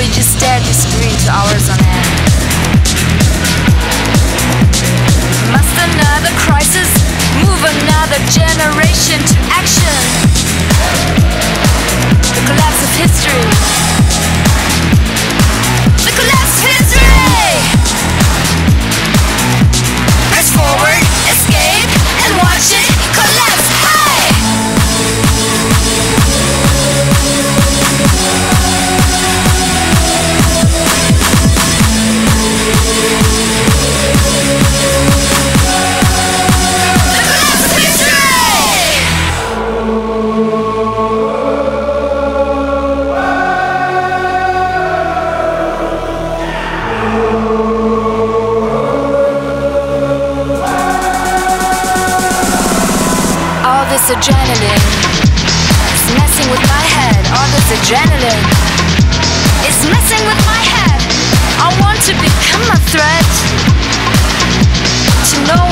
we just stared at the screen for hours on end. Must another crisis move another generation to action? The collapse of history. The collapse of history! Press forward, escape, and watch it collapse. Hey! Adrenaline is messing with my head. All this adrenaline is messing with my head. I want to become a threat, to know